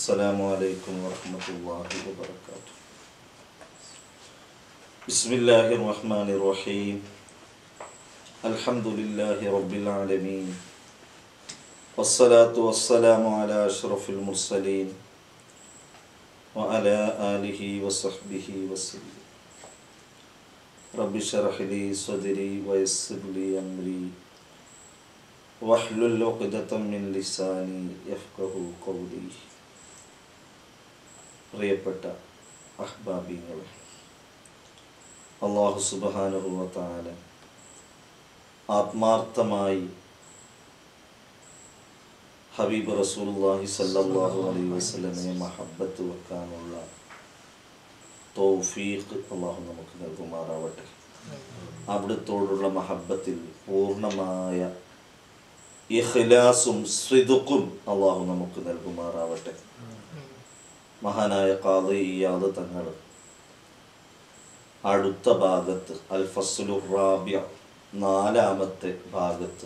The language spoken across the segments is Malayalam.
Assalamu alaikum wa rahmatullahi wa barakatuh. Bismillahir Rahmanir Rahim. Alhamdulillahi Rabbil Alameen. Wassalatu wassalamu ala ashrafil mursaleen wa ala alihi wa sahbihi wa sallam. Rabbi shrah li sadri wa yassir li amri wahlul 'uqdatam min lisani yafqahu qawli. പ്രിയപ്പെട്ട അഹ്ബാബീങ്ങളെ, അല്ലാഹു സുബ്ഹാനഹു വ തആല ആത്മാർത്ഥമായി ഹബീബ് റസൂലുള്ളാഹി സ്വല്ലല്ലാഹു അലൈഹി വസല്ലമയെ മഹബ്ബത്ത് വെക്കാനുള്ള തൗഫീഖ് അല്ലാഹു നമുക്ക് നൽകുമാറാവട്ടെ. അവിടുത്തോടുള്ള മഹബ്ബത്തിൽ പൂർണ്ണമായ ഇഖ്ലാസും സിദ്ഖും അല്ലാഹു നമുക്ക് നൽകുമാറാവട്ടെ. മഹാനായ ഖാദി ഇയാദ് തങ്ങൾ അടുത്ത ഭാഗത്ത് അൽ ഫസ്ലു റാബിഅ, നാലാമത്തെ ഭാഗത്ത്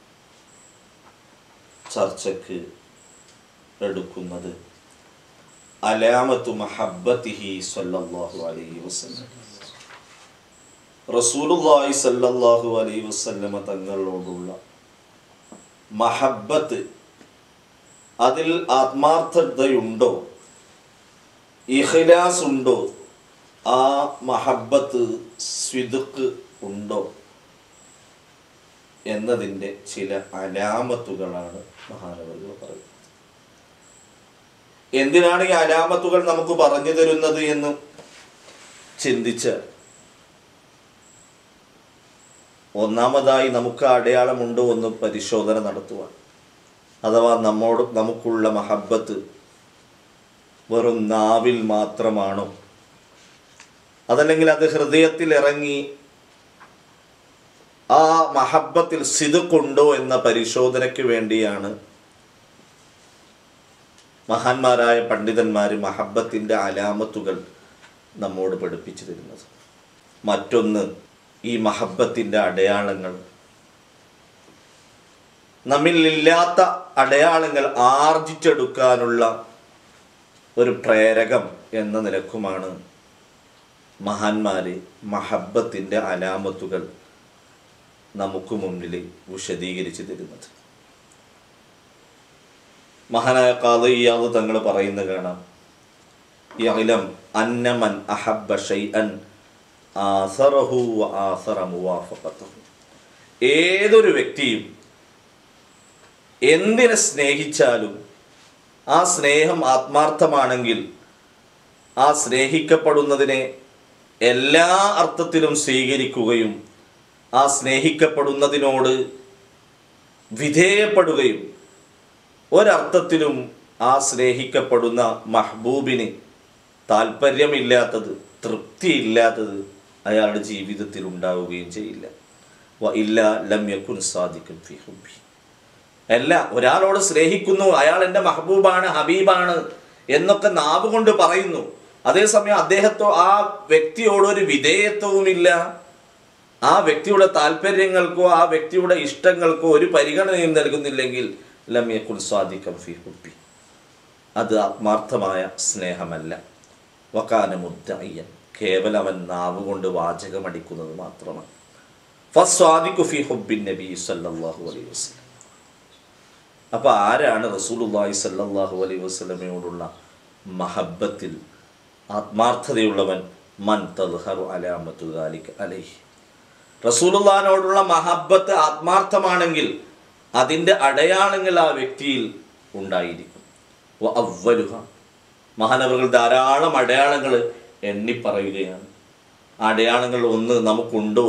ചർച്ചയ്ക്ക് എടുക്കുന്നത് അലാമത്തു മഹബ്ബത്തിഹി സ്വല്ലല്ലാഹു അലൈഹി വസല്ലം. റസൂലുള്ളാഹി സ്വല്ലല്ലാഹു അലൈഹി വസല്ലമ തങ്ങളോടുള്ള മഹബ്ബത്ത്, അതിൽ ആത്മാർത്ഥതയുണ്ടോ, ഇഖ്ലാസ് ഉണ്ടോ, ആ മഹബ്ബത്ത് സ്വിദ്ഖ് ഉണ്ടോ എന്നതിൻ്റെ ചില അലാമത്തുകളാണ് മഹാനവറുകൾ പറയുന്നത്. എന്തിനാണ് ഈ അലാമത്തുകൾ നമുക്ക് പറഞ്ഞു തരുന്നത് എന്ന് ചിന്തിച്ച്, ഒന്നാമതായി നമുക്ക് അടയാളമുണ്ടോ എന്ന് പരിശോധന നടത്തുവാൻ. അഥവാ നമുക്കുള്ള മഹബ്ബത്ത് വെറും നാവിൽ മാത്രമാണോ, അതല്ലെങ്കിൽ അത് ഹൃദയത്തിൽ ഇറങ്ങി ആ മഹബ്ബത്തിൽ സിദ്ഖുണ്ടോ എന്ന പരിശോധനയ്ക്ക് വേണ്ടിയാണ് മഹാന്മാരായ പണ്ഡിതന്മാർ മഹബ്ബത്തിൻ്റെ അലാമത്തുകൾ നമ്മോട് പഠിപ്പിച്ചു തരുന്നത്. മറ്റൊന്ന്, ഈ മഹബ്ബത്തിൻ്റെ അടയാളങ്ങൾ, നമ്മിലില്ലാത്ത അടയാളങ്ങൾ ആർജിച്ചെടുക്കാനുള്ള ഒരു പ്രേരകം എന്ന നിലക്കുമാണ് മഹാന്മാര് മഹബ്ബത്തിൻ്റെ അലാമത്തുകൾ നമുക്ക് മുന്നിൽ വിശദീകരിച്ച് തരുന്നത്. മഹാനായ ഖാദി ഇയാദ് തങ്ങൾ പറയുന്നത് കാണാം, യഅലം അന്ന മൻ അഹബ്ബ ശൈഅൻ ആസറഹു വ ആസറ മുവാഫഖതഹു. ഏതൊരു വ്യക്തിയും എന്തിനെ സ്നേഹിച്ചാലും ആ സ്നേഹം ആത്മാർത്ഥമാണെങ്കിൽ ആ സ്നേഹിക്കപ്പെടുന്നതിനെ എല്ലാ അർത്ഥത്തിലും സ്വീകരിക്കുകയും ആ സ്നേഹിക്കപ്പെടുന്നതിനോട് വിധേയപ്പെടുകയും ഒരർത്ഥത്തിലും ആ സ്നേഹിക്കപ്പെടുന്ന മഹ്ബൂബിന് താല്പര്യമില്ലാത്തത്, തൃപ്തിയില്ലാത്തത് അയാളുടെ ജീവിതത്തിൽ ഉണ്ടാവുകയും ചെയ്യില്ല. വ ഇല്ല ലം യകുൻ സാദിഖൻ ഫീ ഹുബ്ബി. അല്ല, ഒരാളോട് സ്നേഹിക്കുന്നു, അയാൾ എൻ്റെ മഹബൂബാണ്, ഹബീബാണ് എന്നൊക്കെ നാവ് കൊണ്ട് പറയുന്നു, അതേസമയം ആ വ്യക്തിയോട് ഒരു വിധേയത്വവുമില്ല, ആ വ്യക്തിയുടെ താല്പര്യങ്ങൾക്കോ ആ വ്യക്തിയുടെ ഇഷ്ടങ്ങൾക്കോ ഒരു പരിഗണനയും നൽകുന്നില്ലെങ്കിൽ ലം യകുൻ സാദിഖൻ ഫീ ഹുബ്ബി, അത് ആത്മാർത്ഥമായ സ്നേഹമല്ല. വകാന മുദ്ദഇയൻ, കേവലം അവൻ നാവ് കൊണ്ട് വാചകമടിക്കുന്നത് മാത്രമാണ്. ഫസ്വാദിഖു ഫീ ഹുബ്ബിൻ നബി സല്ലല്ലാഹു അലൈഹി വസല്ലം. അപ്പോൾ ആരാണ് റസൂലുള്ളാഹി സ്വല്ലല്ലാഹു അലൈഹി വസല്ലമയോടുള്ള മഹബ്ബത്തിൽ ആത്മാർത്ഥതയുള്ളവൻ? മൻ തദ്ഹറു അലാമത്തു ദാലിക അലൈഹി. റസൂലുള്ളാഹിനോടുള്ള മഹബ്ബത്ത് ആത്മാർത്ഥമാണെങ്കിൽ അതിൻ്റെ അടയാളങ്ങൾ ആ വ്യക്തിയിൽ ഉണ്ടായിരിക്കും. വ അവ്വലുഹ, മഹാനവറുകൾ ധാരാളം അടയാളങ്ങൾ എണ്ണിപ്പറയുകയാണ്. ആ അടയാളങ്ങൾ നമുക്കുണ്ടോ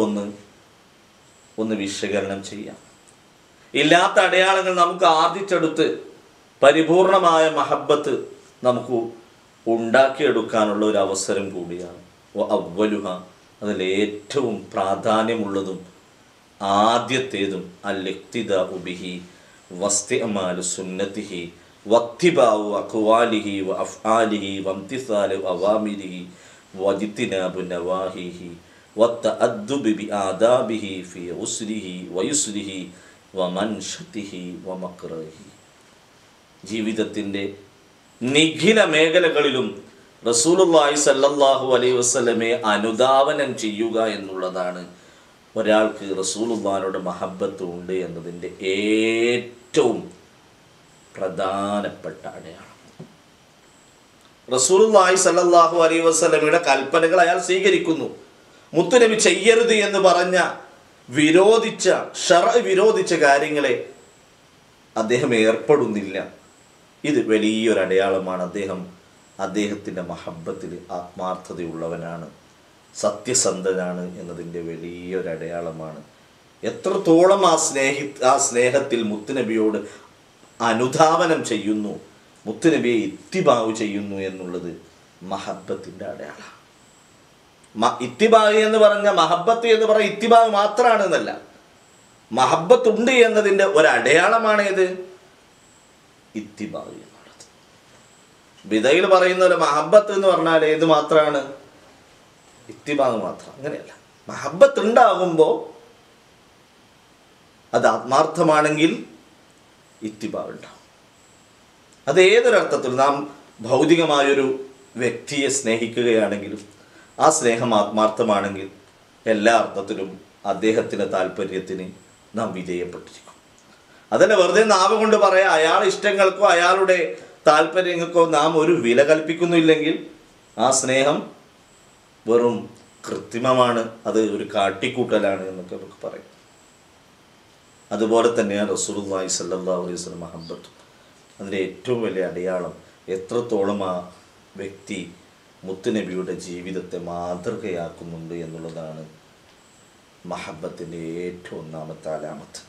ഒന്ന് വിശകലനം ചെയ്യാം. ഇല്ലാത്ത അടയാളങ്ങൾ നമുക്ക് ആർജിച്ചെടുത്ത് പരിപൂർണമായ മഹബ്ബത്ത് നമുക്ക് ഉണ്ടാക്കിയെടുക്കാനുള്ള ഒരു അവസരം കൂടിയാണ്. അവ്വലുഹ, അതിലേറ്റവും പ്രാധാന്യമുള്ളതും ആദ്യത്തേതും അൽ-ഇഖ്തിദാഉ ബിഹി വസ്തിഅമാലു സുന്നതിഹി വത്തിബാഉ അഖ്വാലിഹി വ അഫ്ആലിഹി വംതിസാലു അവാമിരിഹി വജിത്തിനാബു നവാഹിഹി വത്തഅദ്ദുബു ബിആദാബിഹി ഫീ ഉസ്രിഹി വയുസ്രിഹി വമൻഷതിഹി വമക്റഹിഹി. ജീവിതത്തിൻ്റെ നിഖില മേഖലകളിലും റസൂലുള്ളാഹി സ്വല്ലല്ലാഹു അലൈഹി വസല്ലമയെ അനുധാവനം ചെയ്യുക എന്നുള്ളതാണ് ഒരാൾക്ക് റസൂലുള്ളാഹിനോട് മഹബ്ബത്ത് ഉണ്ട് എന്നതിൻ്റെ ഏറ്റവും പ്രധാനപ്പെട്ട അടയാളം. റസൂലുള്ളാഹി സ്വല്ലല്ലാഹു അലൈഹി വസല്ലമയുടെ കൽപ്പനകൾ അയാൾ സ്വീകരിക്കുന്നു. മുത്തുനബി ചെയ്യരുത് എന്ന് പറഞ്ഞ വിരോധിച്ച കാര്യങ്ങളെ അദ്ദേഹം ഏർപ്പെടുന്നില്ല. ഇത് വലിയൊരു അടയാളമാണ്. അദ്ദേഹത്തിൻ്റെ മഹബ്ബത്തിൽ ആത്മാർത്ഥതയുള്ളവനാണ്, സത്യസന്ധനാണ് എന്നതിൻ്റെ വലിയൊരു അടയാളമാണ്. എത്രത്തോളം ആ സ്നേഹത്തിൽ മുത്തുനബിയോട് അനുധാവനം ചെയ്യുന്നു, മുത്തുനബിയെ ഇത്തിബാഉ ചെയ്യുന്നു എന്നുള്ളത് മഹബ്ബത്തിൻ്റെ അടയാളമാണ്. ഇത്തിബാഉ എന്ന് പറഞ്ഞ മഹബ്ബത്ത് എന്ന് പറഞ്ഞ ഇത്തിബാഉ മാത്രമാണ് എന്നല്ല, മഹബ്ബത്തുണ്ട് എന്നതിൻ്റെ ഒരടയാളമാണ് ഏത്? ഇത്തിബാഉ എന്നുള്ളത്. ബിദയിൽ പറയുന്ന പോലെ മഹബ്ബത്ത് എന്ന് പറഞ്ഞാൽ ഏത് മാത്രമാണ്? ഇത്തിബാഉ മാത്രം. അങ്ങനെയല്ല, മഹബ്ബത്ത് ഉണ്ടാകുമ്പോൾ അത് ആത്മാർത്ഥമാണെങ്കിൽ ഇത്തിബാഉ ഉണ്ടാവും. അത് ഏതൊരർത്ഥത്തിൽ നാം ഭൗതികമായൊരു വ്യക്തിയെ സ്നേഹിക്കുകയാണെങ്കിലും ആ സ്നേഹം ആത്മാർത്ഥമാണെങ്കിൽ എല്ലാ അർത്ഥത്തിലും അദ്ദേഹത്തിൻ്റെ താല്പര്യത്തിന് നാം വിധേയപ്പെട്ടിരിക്കും. അതല്ല വെറുതെ നാവ് കൊണ്ട് പറയാം, അയാളുടെ ഇഷ്ടങ്ങൾക്കോ അയാളുടെ താല്പര്യങ്ങൾക്കോ നാം ഒരു വില കൽപ്പിക്കുന്നില്ലെങ്കിൽ ആ സ്നേഹം വെറും കൃത്രിമമാണ്, അത് ഒരു കാട്ടിക്കൂട്ടലാണ് എന്നൊക്കെ നമുക്ക് പറയും. അതുപോലെ തന്നെയാണ് റസൂലുള്ളാഹി സ്വല്ലല്ലാഹു അലൈഹി വസല്ലം മഹബ്ബത്തും. അതിൻ്റെ ഏറ്റവും വലിയ അടയാളം എത്രത്തോളം ആ വ്യക്തി മുത്തുനബിയുടെ ജീവിതത്തെ മാതൃകയാക്കുന്നുണ്ട് എന്നുള്ളതാണ് മഹബ്ബത്തിൻ്റെ ഏറ്റവും ഒന്നാമത്തെ അലാമത്ത്.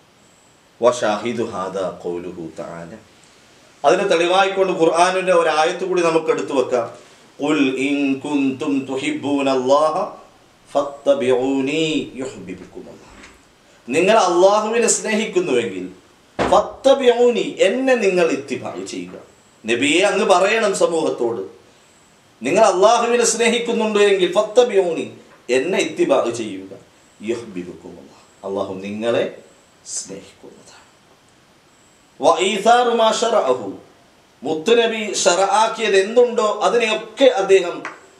വശാഹിദു ഹാദാ ഖൗലുഹു തആല. അതിനെ തെളിവായിക്കൊണ്ട് ഖുർആനിൻ്റെ ഒരു ആയത്ത് കൂടി നമുക്ക് എടുത്തു വെക്കാം. ഖുൽ ഇൻ കുൻതും തുഹിബ്ബൂനല്ലാഹ ഫത്തബിഊനി യുഹ്ബിബുക്കുമുല്ലാഹ്. നിങ്ങൾ അല്ലാഹുവിനെ സ്നേഹിക്കുന്നുവെങ്കിൽ ഫത്തബിഊനി, എന്നെ നിങ്ങൾ ഇത്തിബാഉ ചെയ്യുക. നബിയെ അങ്ങ് പറയണം സമൂഹത്തോട്, നിങ്ങൾ അല്ലാഹുവിനെ സ്നേഹിക്കുന്നുണ്ട് എങ്കിൽ ഫത്തബിഊനി, എന്നെ ഇത്തിബാഉ ചെയ്യുക. യുഹ്ബിബുക്കുമുല്ലാഹ്, അല്ലാഹു നിങ്ങളെ സ്നേഹിക്കുന്നതാണ്. വഈസാറു മാ ശറഅഹു, മുത്തുനബി ശറആക്കിയത് എന്തുണ്ടോ അതിനെയൊക്കെ അദ്ദേഹം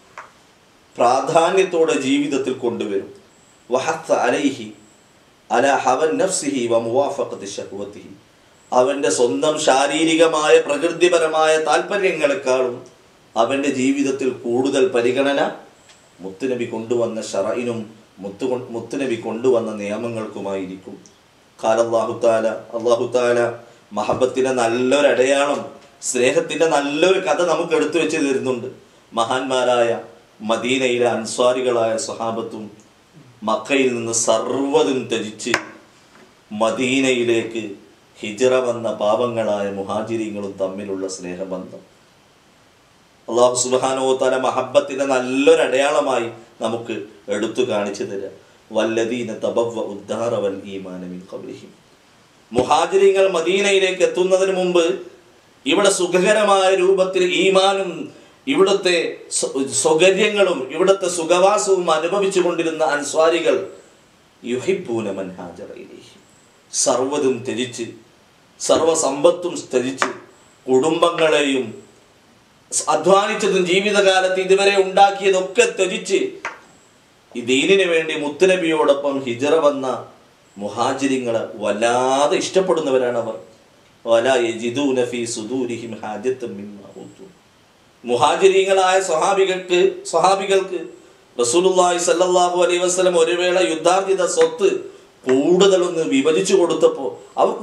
പ്രാധാന്യത്തോടെ ജീവിതത്തിൽ കൊണ്ടുവരും. വഹത്ത അലൈഹി അലാ ഹവൻ നഫ്സിഹി വമുവാഫഖതി ശഹ്വതിഹി, അവൻ്റെ സ്വന്തം ശാരീരികമായ പ്രകൃതിപരമായ താല്പര്യങ്ങളെക്കാളും അവൻ്റെ ജീവിതത്തിൽ കൂടുതൽ പരിഗണന മുത്തുനബി കൊണ്ടുവന്ന ശറഇനും മുത്തുനബി കൊണ്ടുവന്ന നിയമങ്ങൾക്കുമായിരിക്കും. ഖാലല്ലാഹു തആല, അല്ലാഹു തആല മഹബത്തിൻ്റെ നല്ലൊരടയാളം, സ്നേഹത്തിൻ്റെ നല്ലൊരു കഥ നമുക്ക് എടുത്തു വെച്ച് തരുന്നുണ്ട്. മഹാന്മാരായ മദീനയിലെ അൻസ്വാരികളായ സ്വഹാബത്തും മക്കയിൽ നിന്ന് സർവ്വതും ത്യജിച്ച് മദീനയിലേക്ക് ഹിജ്റ വന്ന പാവങ്ങളായ മുഹാജിരീങ്ങളും തമ്മിലുള്ള സ്നേഹബന്ധം അല്ലാഹു സുബ്ഹാനഹു വ തആല മഹബ്ബത്തിൻ്റെ നല്ലൊരടയാളമായി നമുക്ക് എടുത്തു കാണിച്ചു തരാം. വല്ലദീന തബവ്വഉ ദാറ വൽ ഈമാന മിൻ ഖബ്ലിഹിം, മുഹാജിരീങ്ങൾ മദീനയിലേക്ക് എത്തുന്നതിന് മുമ്പ് ഇവിടെ സുഖകരമായ രൂപത്തിൽ ഈമാനും ഇവിടുത്തെ സൗകര്യങ്ങളും ഇവിടുത്തെ സുഖവാസവും അനുഭവിച്ചു കൊണ്ടിരുന്ന അൻസ്വാരികൾ യുഹിബ്ബൂന മൻ ഹാജറ ഇലൈഹി, സർവ്വതും ത്യജിച്ച്, സർവസമ്പത്തും ത്യജിച്ച്, കുടുംബങ്ങളെയും അധ്വാനിച്ചതും ജീവിതകാലത്ത് ഇതുവരെ ഉണ്ടാക്കിയതൊക്കെ ത്യജിച്ച് ഈ ദീനിന് വേണ്ടി മുത്തുനബിയോടൊപ്പം ഹിജ്റ വന്ന മുഹാജിരിങ്ങളെ വല്ലാതെ ഇഷ്ടപ്പെടുന്നവരാണ് അവർ. വലാ യജിദൂന ഫീ സുദൂരിഹിം ഹാജത്തൻ മിമ്മാ ഊതു, മുഹാജിരീങ്ങളായ സ്വഹാബികൾക്ക് റസൂലുള്ളാഹി സ്വല്ലല്ലാഹു അലൈഹി വസല്ലം ഒരു വേള യുദ്ധാർജിത സ്വത്ത് കൂടുതലൊന്ന് വിഭജിച്ചു കൊടുത്തപ്പോൾ അവർക്ക്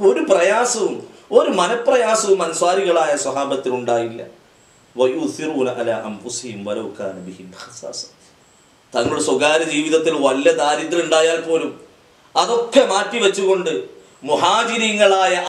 ഒരു മനപ്രയാസവും അൻസ്വാരികളായ സ്വഹാബത്തിനുണ്ടായില്ല. വയുസിറൂന അലാ അൻഫുസിഹിം വലൗ കാന ബിഹിം ഖസാസ, തങ്ങളുടെ സ്വകാര്യ ജീവിതത്തിൽ വല്ല ദാരിദ്ര്യം ഉണ്ടായാൽ പോലും അതൊക്കെ മാറ്റി വെച്ചുകൊണ്ട് മുഹാജിരീങ്ങളായ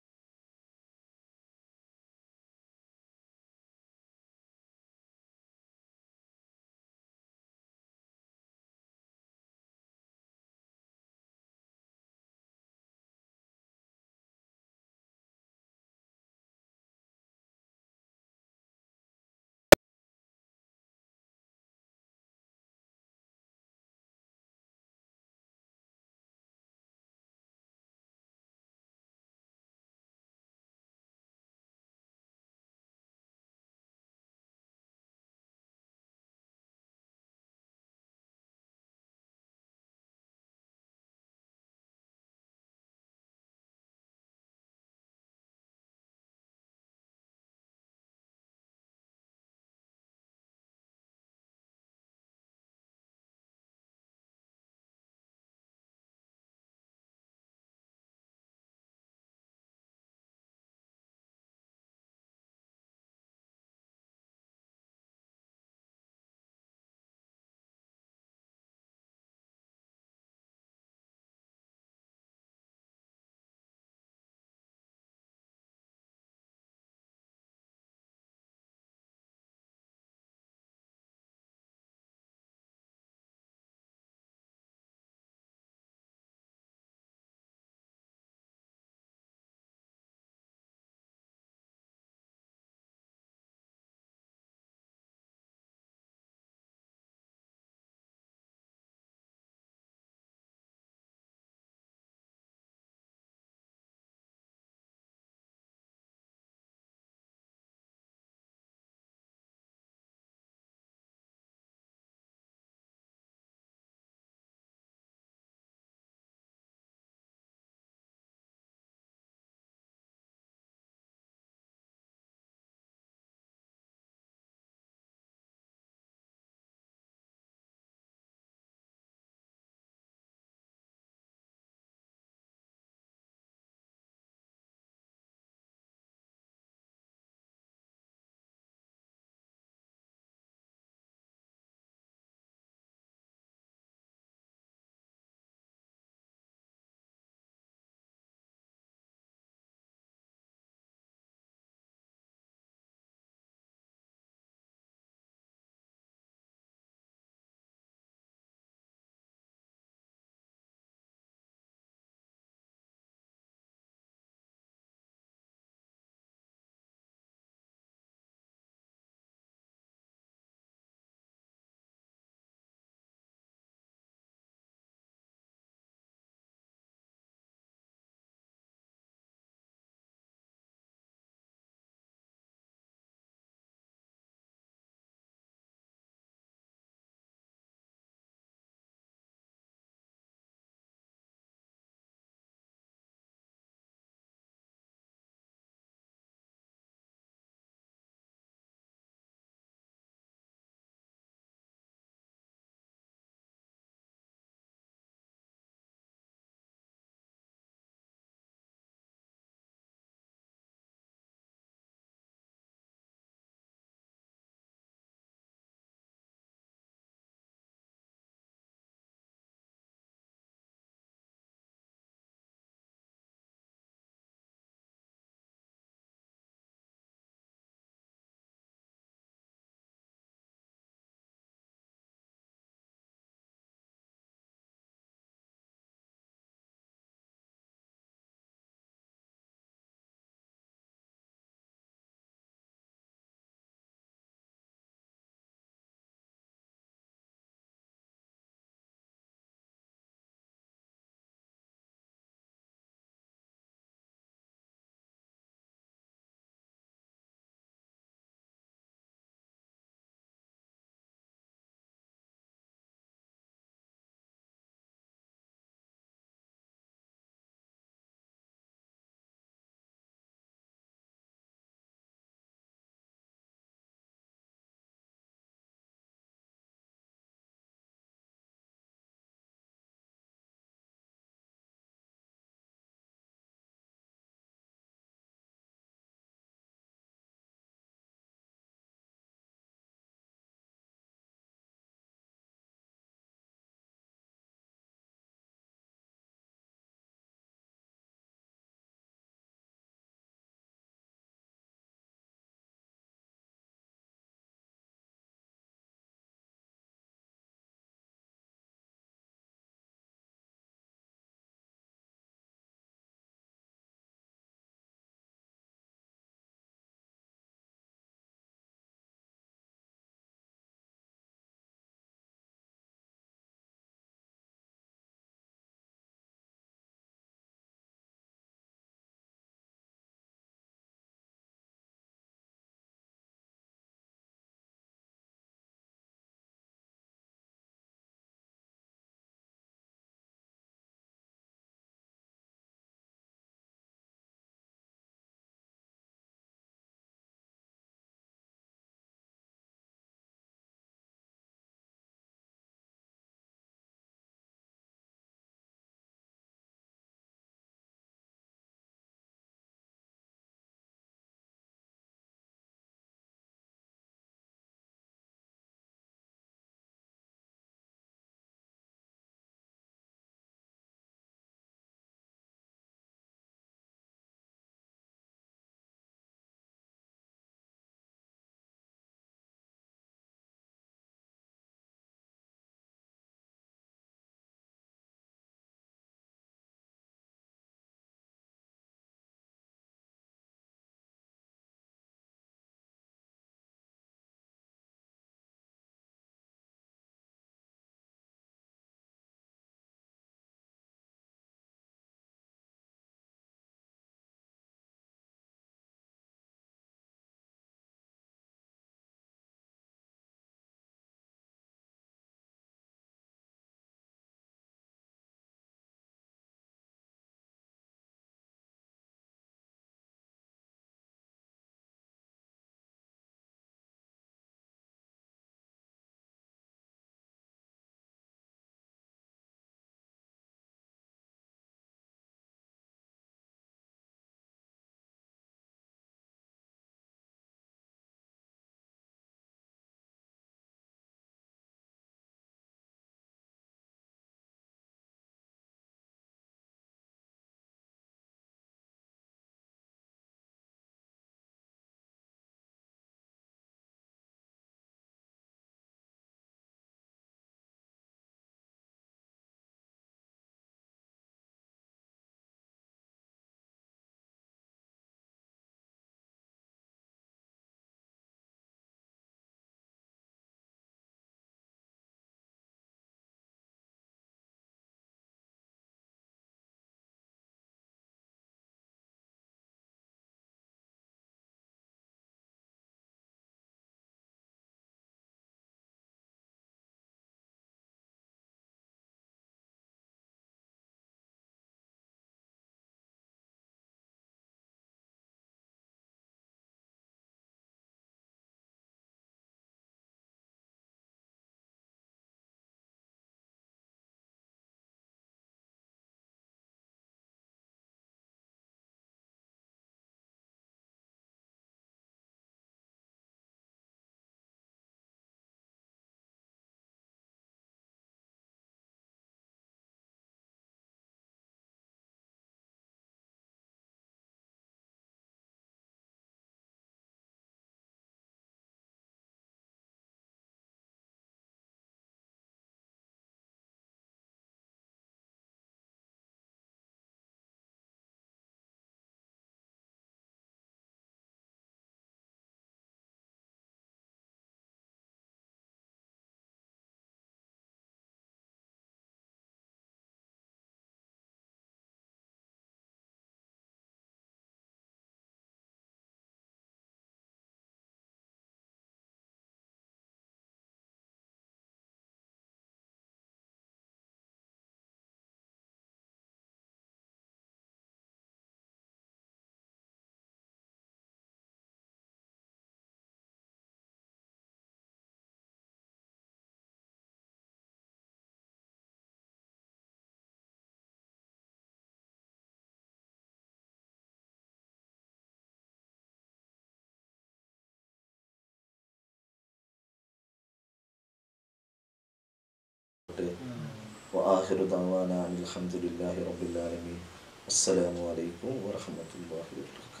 وآخر دعوانا أن الحمد لله رب العالمين. السلام عليكم ورحمة الله وبركاته.